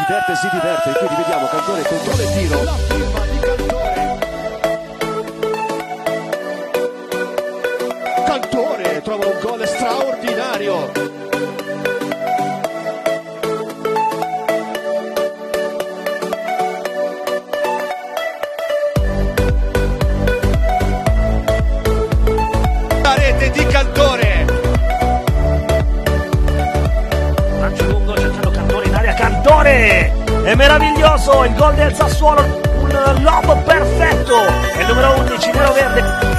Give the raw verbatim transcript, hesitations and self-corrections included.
diverte, si diverte, quindi vediamo Cantore controlla il tiro. La firma di Cantore. Cantore trova un gol straordinario. La rete di Cantore. Lancio lungo cercando Cantore in aria. Cantore! È meraviglioso il gol del Sassuolo, un lob perfetto. È il numero undici nero verde.